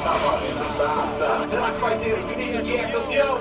Será que vai ter grito de campeão?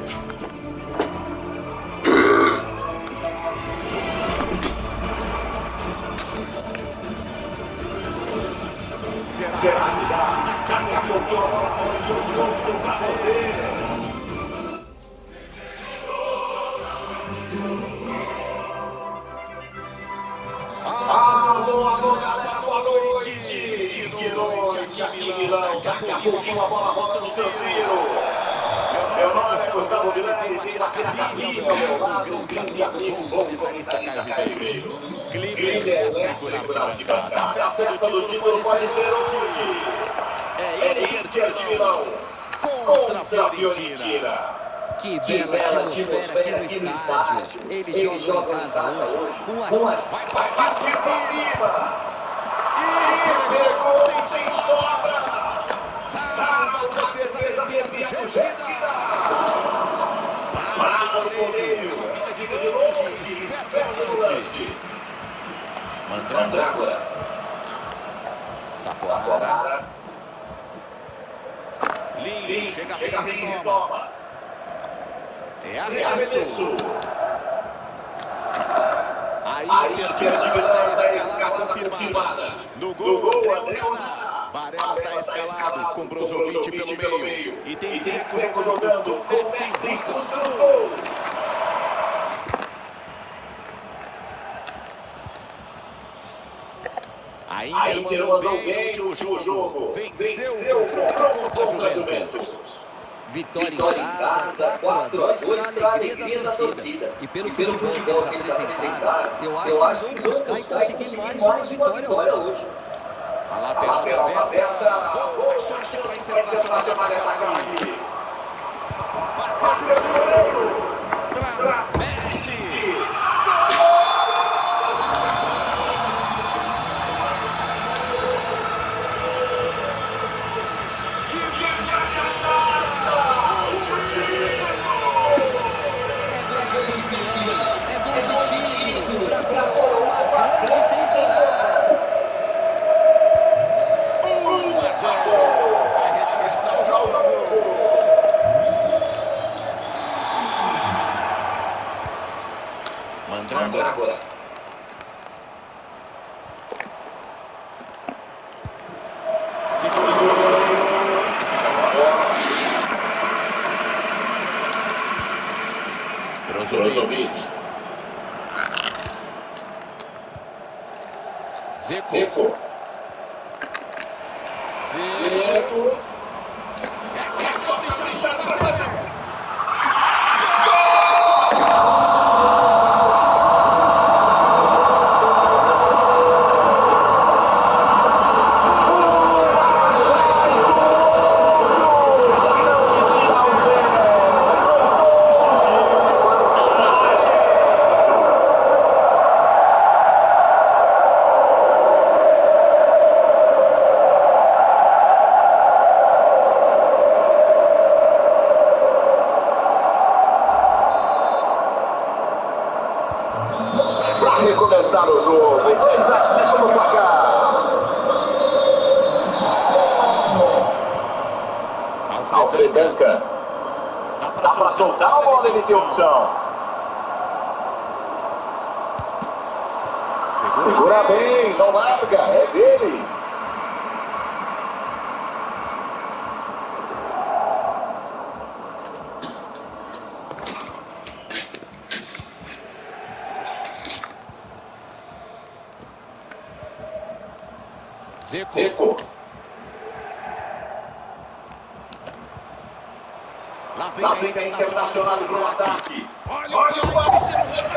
Será que dá? Daqui a pouco a bola pode um ponto pra você. Alô, galera, boa noite. Que noite aqui em Milão. Daqui a pouquinho a bola rola no San Siro. Meu nome é Gustavo Vilani, tem aqui na cabine ao meu lado um grande amigo, bom comentarista Caio Ribeiro. Clima elétrico na arquibancada. A festa do título pode ser hoje. É Inter de Milão contra a Fiorentina. Que bela atmosfera aqui no estádio. Eles jogam em casa hoje. Vai partir pra cima. E pegou, tem sobra. Salva a defesa perdida. Parada do goleiro. De longe, perto do lance. Mandrágora. Sapoara. Lin, chega bem, retoma. É arremesso. A Inter de Milão está escalada confirmada. No gol, Adriana. Varela está escalado com Brozovic pelo meio. E tem Seco jogando com Messi no gol. A Inter mandou bem no último jogo. Venceu o confronto contra a Juventus. Vitória em casa, 4-2 para a alegria da torcida. E pelo futebol que eles apresentaram, eu acho que vão buscar e conseguir mais uma vitória hoje. A lateral aberta, boa chance para a Internacional atacar aqui. Bateu o goleiro. Messi. Mandrágora. Brozovic. Zeco. Recomeçar o jogo, 6-0 no placar. Alfredanca. Dá pra soltar a bola, ele tem opção. Segura bem, não larga, é dele. Zeco. Lá vem a Internacional pro ataque. Olha o passe.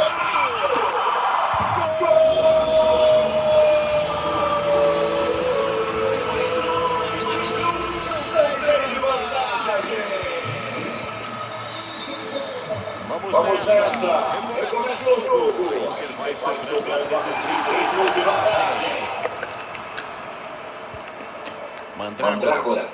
Vamos nessa. Recomeça o jogo. Vai jogando 3 gols de vantagem. Mandrágora.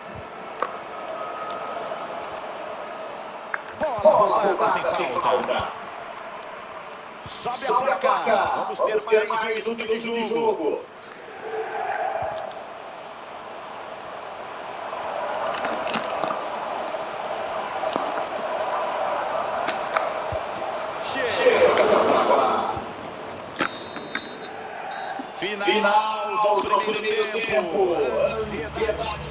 Bola roubada sem falta. Sobe a placa. Vamos ter mais 1 minuto de jogo. Final do primeiro tempo. Ansiedade.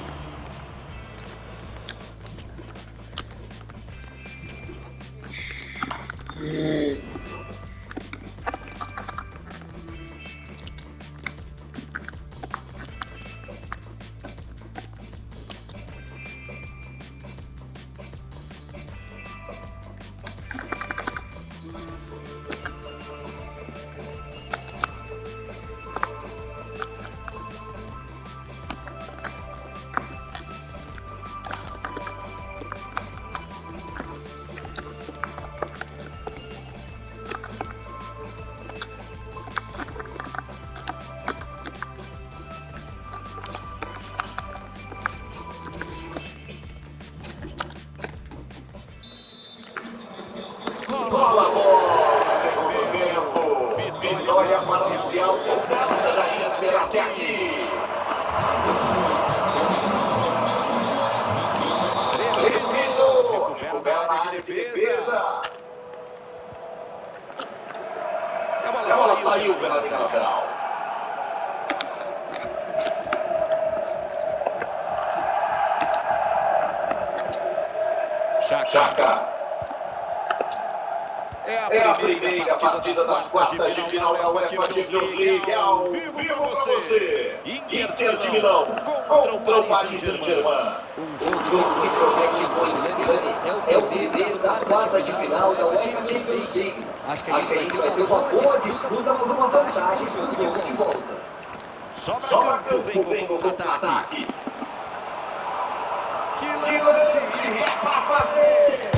Bola, segundo tempo. Vitória parcial total da linha até aqui. Recupera a área de defesa. A bola saiu pela linha lateral. Chaca. É a primeira partida das quartas de final da UEFA Champions League, ao vivo para você. Inter de Milão contra o Paris Saint-Germain. Um jogo que promete muito. É o primeiro das quartas de final da UEFA Champions League. Acho que a gente vai ter uma boa disputa, mas uma vantagem no jogo de volta. Sobra campo, vem com contra-ataque. Que lance é pra fazer.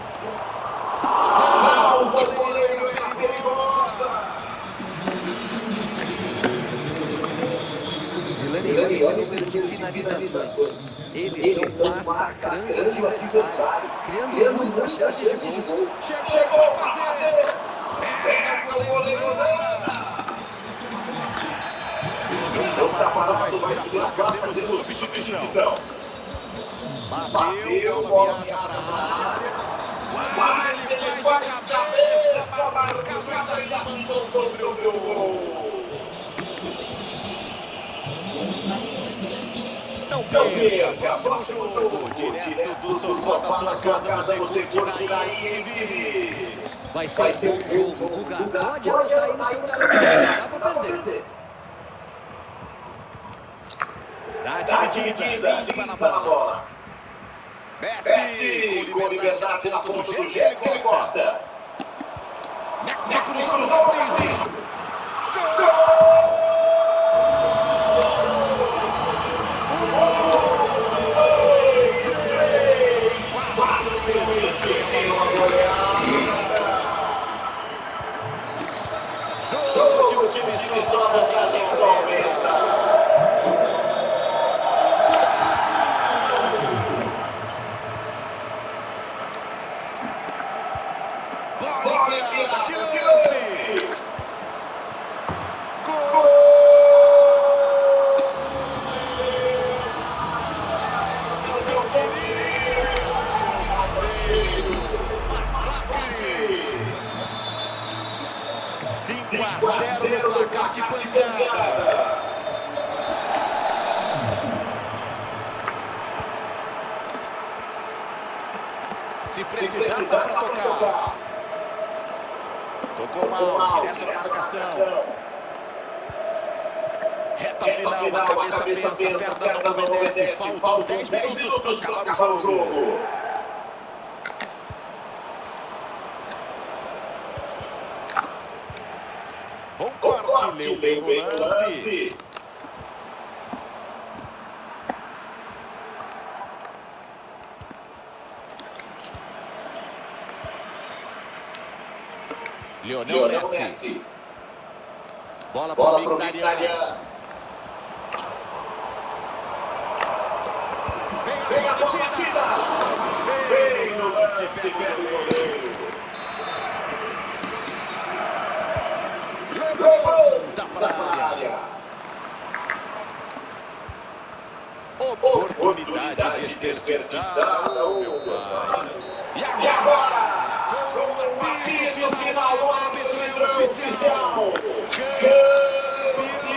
Salva o goleiro, é perigosa. Esse número de finalizações. Eles estão massacrando o adversário, criando muitas chances de gol. Chegou a fazer. Pega o goleiro. O jogo tá parado, vai subir a placa de substituição. Bateu, bola viaja para a área. Quase ele faz a cabeça, marcado, mas já mandou sobre o gol. Não perca, próximo jogo, direto do sofá da sua casa, você curtirá e vive. Vai ser um jogo, o Guga pode anotar aí no seu calendário, dá pra perder. Dá dividida, limpa na bola. Messi, com liberdade na ponta do jeito que ele gosta. Messi cruzou para o Brasil. Gol! Jogo de time só nas 90. Que lance! Gol! Massacre! 5-0 no placar de pancada. Se precisar, dá para tocar. Tocou mal, direto na marcação. Reta final, a cabeça pensa, a perna não obedece. Faltam 10 minutos para acabar o jogo. Bom corte, leu bem o lance. Lionel Messi. Bola para o Mkhitaryan. Vem a bola batida. Bem no lance, pega o goleiro. Levanta para a área. Oportunidade desperdiçada, meu pai. E agora? Com o apito final do árbitro oficial. Campeão!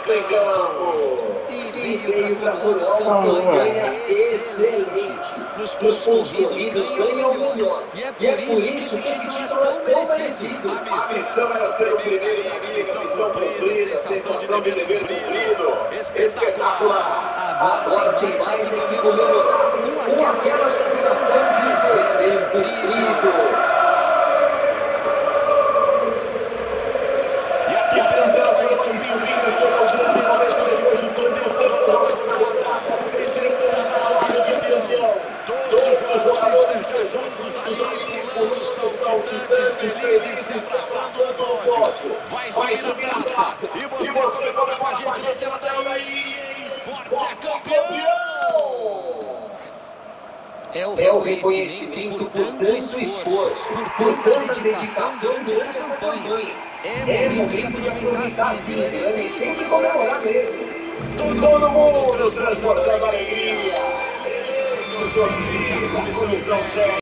E veio para coroar uma campanha excelente. Nos pontos corridos ganha o melhor. E é por isso que esse título é tão merecido. A missão era ser o primeiro inimigo, a missão cumprida, sensação de dever cumprido. Espetacular! Agora tem mais é que comemorar com aquela sensação de dever cumprido. E a temperatura vai subindo, chega ao grande momento depois do torneio da rodada. Todos os jogadores sejam juntos ali, pulando, saltitando, felizes, se abraçando no pódio. Vai subir na taça. E você comemora com a gente na tela aí. Esportes é campeão! É o reconhecimento por tanto esforço, por tanta dedicação durante essa campanha. É momento de aproveitar sim, né? Tem que comemorar mesmo. Todo mundo transportando alegria. Comissão